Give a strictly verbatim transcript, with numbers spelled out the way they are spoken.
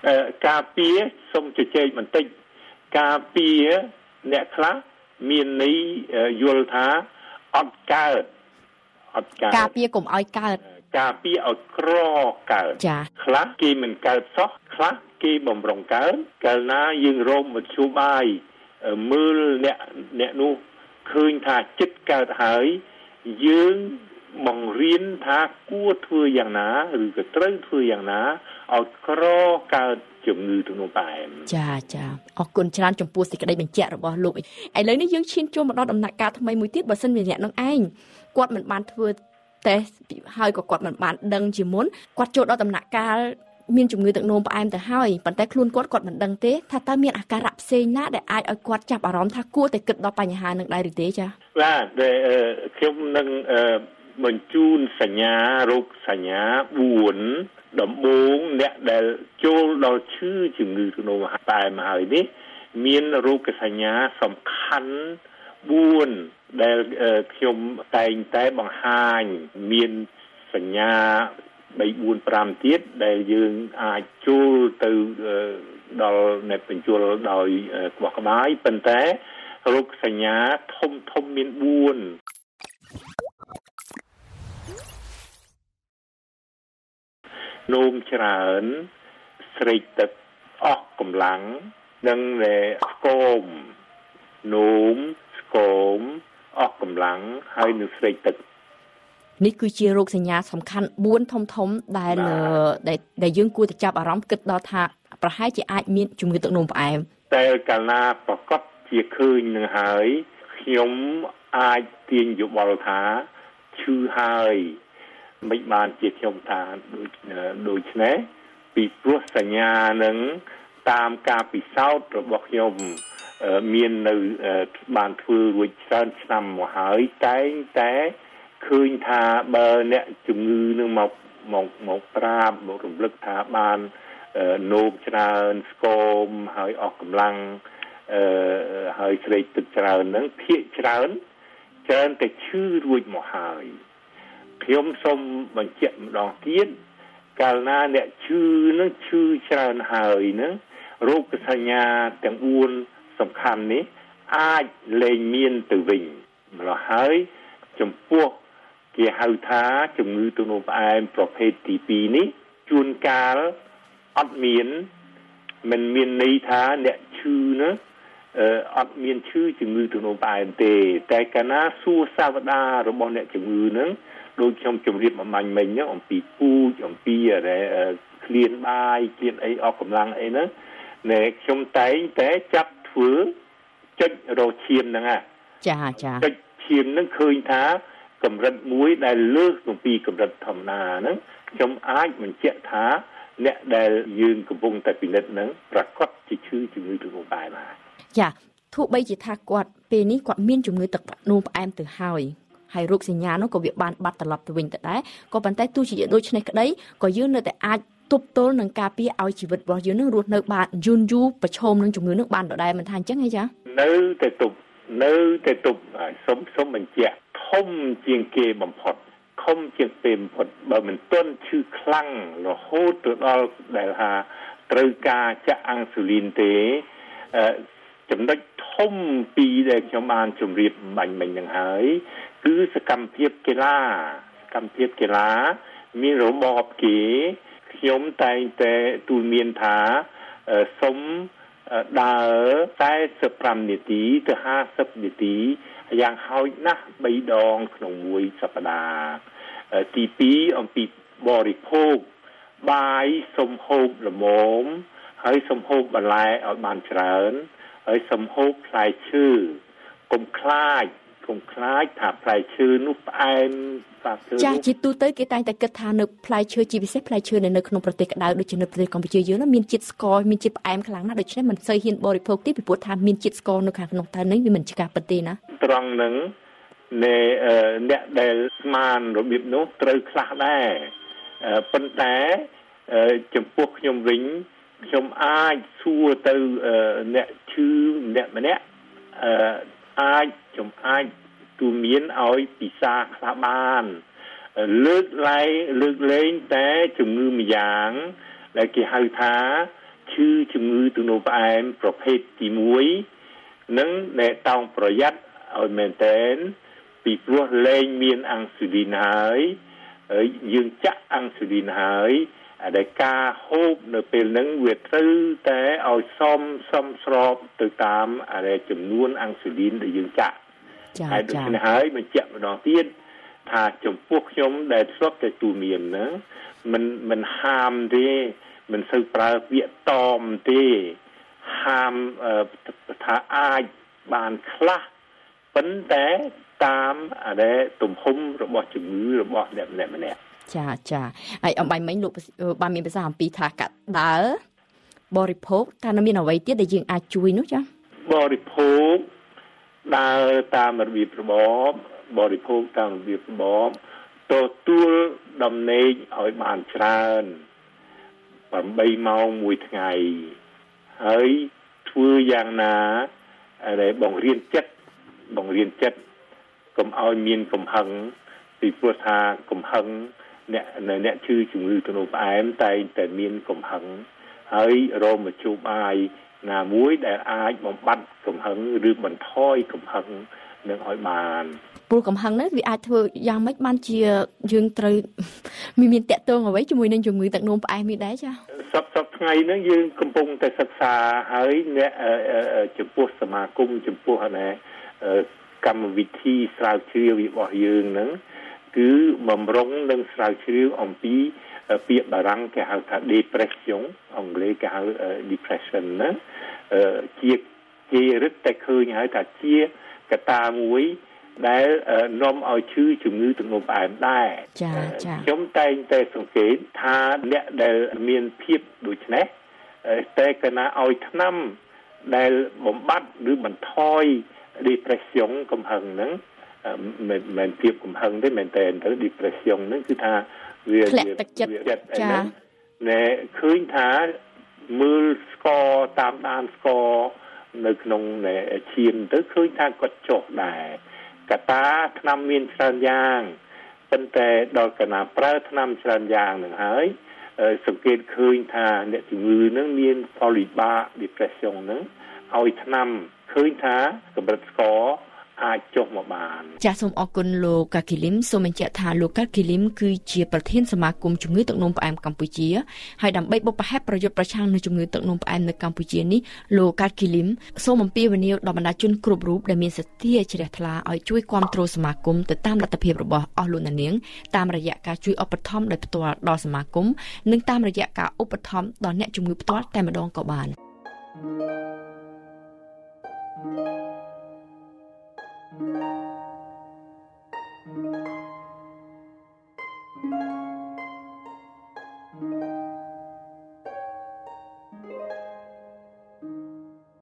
ការពារសូមជជែកបន្តិចការពារអ្នកខ្លះមានន័យយល់ថាអត់កើតអត់កើតការពារកុំឲ្យកើតការពារឲ្យក្រកើតខ្លះគេមិនកើតសោះខ្លះគេបំរុងកើតកាលណាយើងរមមធ្យោបាយមើលអ្នកអ្នកនោះឃើញថាចិត្តកើតហើយយើងបង្រៀនថាគួរធ្វើយ៉ាងណាឬក៏ត្រូវធ្វើយ៉ាងណាឲ្យក្រកើតជំងឺទឹកនោមផ្អែមចាចាអរគុណច្រើនចំពោះសេចក្តីបញ្ជាក់របស់លោកឥឡូវនេះយើងឈានចូលមកដល់ដំណាក់កាលថ្មីមួយទៀតបើសិនជាអ្នកនឹងឯងគាត់មិនបានធ្វើតេស្តហើយក៏គាត់មិនបានដឹងជាមុនគាត់ចូលដល់ដំណាក់កាលមានជំងឺទឹកនោមផ្អែមទៅហើយប៉ុន្តែខ្លួនគាត់គាត់មិនដឹងទេថាតើមានអាការៈផ្សេងណាដែលអាចឲ្យគាត់ចាប់អារម្មណ៍ថាគួរតែគិតដល់បញ្ហានឹងដែរឬទេចាបាទខ្ញុំនឹងបញ្ជូនសញ្ញារោគសញ្ញាបួនដំបូងអ្នកដែលចូលដល់ឈឺជំងឺទឹកនោមផ្អែមហើយនេះមានរោគសញ្ញាសំខាន់បួនដែលខ្ញុំតែងតែបង្ហាញមានសញ្ញាបីបួនប្រាំទៀតដែលយើងអាចចូលទៅដល់អ្នកបញ្ជូលដោយក្បោះក្បាយប៉ុន្តែរោគសញ្ញាធំធំមានបួននោមច្រើនស្រេកទឹកអស់កម្លាំងនិងស្គមនោមស្គមអស់កម្លាំងហើយនឹងស្រេកទឹកនេះគឺជារោគសញ្ញាសំខាន់បួនធំធំដែលដែលយើងគួរតែចាប់អារម្មណ៍គិតដល់ថាប្រហែលជាអាចមានជំងឺទឹកនោមផ្អែមតែកាលណាប្រកបជាឃើញនឹងហើយខ្ញុំអាចទាញយោបល់ថាឈឺហើយមិនបានជាខ្ញុំថាដូចដូចនេះពីព្រោះសញ្ញានឹងតាមការពិសោធន៍របស់ខ្ញុំមាននៅបានធ្វើរួចច្រើនឆ្នាំមកហើយតែងតែឃើញថាបើអ្នកជំងឺនឹងមកមកមកប្រាប់មករំលឹកថាបាននោមច្រើនស្គមហើយអស់កម្លាំងអឺហើយស្រេកទឹកច្រើនហ្នឹងភាគច្រើនច្រើនតែឈឺរួចមកហើយខ្ញុំសូមបញ្ជាក់ម្ដងទៀតកាលណាអ្នកឈឺនឹងឈឺច្រើនហើយហ្នឹងរោគសញ្ញាទាំងបួនសំខាន់នេះអាចលែងមានទៅវិញម្ល៉េះហើយចំពោះគេហៅថាជំងឺទឹកនោមផ្អែមប្រភេទទីពីរនេះជួនកាលអត់មានមិនមានន័យថាអ្នកឈឺណាអត់មានឈឺជំងឺទឹកនោមផ្អែមទេតែកាលណាសួរសាវតារបស់អ្នកជំងឺហ្នឹងដូចខ្ញុំជម្រាបអំបញ្ញមិញហ្នឹងអំពីពូជអំពីឃ្លានបាយឃ្លានអីអស់កម្លាំងអីហ្នឹងណែខ្ញុំតែងតែចាប់ធ្វើចុចរកឈាមហ្នឹងហ่ะចាចាចុចឈាមហ្នឹងឃើញថាកម្រិតមួយដែលលើសពីកម្រិតធម្មតាហ្នឹងខ្ញុំអាចបញ្ជាក់ថាអ្នកដែលយើងកំពុងតែពិនិត្យហ្នឹងប្រកាសជាឈឺជំងឺទឹកនោមផ្អែមហើយចាទោះបីជាថាគាត់ពេលនេះគាត់មានជំងឺទឹកនោមផ្អែមទៅហើយហើយរោគសញ្ញានោះក៏វាបានបាត់ត្រឡប់ទៅវិញទៅដែរក៏ប៉ុន្តែទោះជាដូចនេះក្តីក៏យើងនៅតែអាចទប់ទល់នឹងការពារឲ្យជីវិតរបស់យើងនឹងរស់នៅបានយូរយូរប្រឈមនឹងជំងឺនឹងបានដដែលមិនថាអញ្ចឹងហីចានៅតែទប់នៅតែទប់សុំសុំបញ្ជាក់ធំជាងគេបំផុតធំជាងពេលបំផុតបើមិនទាន់ឈឺខ្លាំងរហូតទៅដល់ដែលថាត្រូវការចាក់អាំងស៊ូលីនទេចំណុចធំពីរដែលខ្ញុំបានជម្រាបបាញ់មិញនឹងហើយគឺសកម្មភាពកីឡាសកម្មភាពកីឡាមានរបបគេខ្ញុំតែងតែទូលមានថាសុំដើរតែសិបប្រាំនាទីទៅហាសិបនាទីយ៉ាងហោចណាស់បីដងក្នុងមួយសប្តាហ៍ទីពីរអំពីបរិភោគបាយសុំហូបល្មមហើយសុំហូបបន្លែឲ្យបានច្រើនហើយសុំហូបផ្លែឈើកុំខ្លាចកុំខ្លាចថាផ្លែឈើនោះផ្អែមចាស់ជាទូទៅគេតែងតែគិតថានៅផ្លែឈើជាពិសេសផ្លែឈើនៅក្នុងប្រទេសក្តៅដូចជានៅប្រទេសកម្ពុជាយើងមានជាតិស្ករមានជាតិផ្អែមខ្លាំងណាស់ដូច្នេះមិនសូវហ៊ានបរិភោគទេពីព្រោះថាមានជាតិស្ករនៅខាងក្នុងតើនេះវាមិនជាការពិតទេណាត្រង់ហ្នឹងអ្នកដែលស្មានរបៀបនោះត្រូវខ្លះដែរប៉ុន្តែចំពោះខ្ញុំវិញខ្ញុំអាចសួរទៅអ្នកឈឺម្នាក់ម្នាក់អាចខ្ញុំអាចទូមានឲ្យពិសាខ្លះបានលើកឡើងលើកលែងតែជំងឺម្យ៉ាងដែលគេហៅថា chư chừng ngư từ nộp emประเภทที่muối nâng để tòngประหยัดở mền tên bị vua lên miền ăn sự đi hái ở dương chắc ăn sự đi hái ở đây ca hộp nơi bên nâng việt tư tế ở xóm xóm xóm từ tám ở đây chùm nuôn ăn sự đi để dương chắc hai được xin hái mình chạm vào đó tiên thà chùm quốc nhóm để xuất cái tù miền nữa mình mình ham đi mình sự pra việc tòm đi ham thà ai bàn khla vấn đề tam ở đây tụm hung rồi bỏ chữ ngữ rồi bỏ đẹp đẹp đẹp chà chà ai ông bài mấy lục ba miền bắc hàm pi thà cả đáบริโภคท่านมีเอาไว้ที่ได้ยิงอาจุยนู้จ้ะบริโภคดาตามระเบียบระบอบบริโภคตามระเบียบระบอบตัวตัวดำเนินเอาบานชราญปั่นใบเมามวยไงเฮ้ยทั่วอย่างนาอะไรบ่งเรียนจัดบ่งเรียนจัดกลมเอาเมียนกลมหังตีปัวทากลมหังเนี่ยเนี่ยชื่อชื่อตัวโน้ตไอ้แต่แต่เมียนกลมหังเฮ้ยโรมาจูบไอ้นามุ้ยแต่ไอ้บ่งบัดกลมหังหรือบันท้อยกลมหังเนื่องอ้อยบานปูกำหังนั้นวิอาเธอยังไม่บ้านเชียยืนตรึมีมีแตะตัวเอาไว้จมูกนั่งจมูกตักนมไปมีได้จ้ะสับสับไงนั่งยืนกำปงแต่ศึกษาเฮ้ยเนี่ยเอ่อเอ่อจมูกสมาคมจมูกอะไรเอ่อกรรมวิธีสาวเชื่อวิบยืนนั้นคือบำรุงเรื่องสาวเชื่ออมปีเปียบารังแกหาថា depression อังกฤษแกหา depression นะเอ่อเจียเจริญแต่เคยหาថាជាកតាមួយដែលនាំឲ្យឈឺជំងឺទំនោរផ្អែមដែរចាចាខ្ញុំតែងតែសង្កេតថាអ្នកដែលមានភាពដូចនេះតែកណាឲ្យថ្នាំដែលបំបត្តិឬបន្ថយ depression កំហឹងហ្នឹងមិនមែនភាពកំហឹងទេមែនតែទៅ depression ហ្នឹងគឺថាវាវាចិត្តចាណែឃើញថាមើលស្ករតាមដានស្ករនៅក្នុងឈាមទៅឃើញថាគាត់ចុះដែរកតាថ្នាំមានច្រើនយ៉ាងប៉ុន្តែដល់កណាប្រើថ្នាំច្រើនយ៉ាងនឹងហើយសង្កេតឃើញថាអ្នកជំងឺនឹងមានផលវិបាក depression នឹងឲ្យថ្នាំឃើញថាកម្រិតស្ករអាចចុះមកបានចាសសូមអរគុណលោកកាគីលឹមសូមបញ្ជាក់ថាលោកកាគីលឹមគឺជាប្រធានសមាគមជំងឺទឹកនោមផ្អែមកម្ពុជាហើយដើម្បីបុព្វហេតុប្រយុទ្ធប្រឆាំងនឹងជំងឺទឹកនោមផ្អែមនៅកម្ពុជានេះលោកកាគីលឹមសូមអំពាវនាវដល់បណ្ដាជនគ្រប់រូបដែលមានសទ្ធាជ្រះថ្លាឲ្យជួយគាំទ្រសមាគមទៅតាមលទ្ធភាពរបស់អស់លោកអ្នកនាងតាមរយៈការជួយឧបត្ថម្ភដោយផ្ទាល់ដល់សមាគមនិងតាមរយៈការឧបត្ថម្ភដល់អ្នកជំងឺផ្ទាល់តែម្ដងក៏បានThank you.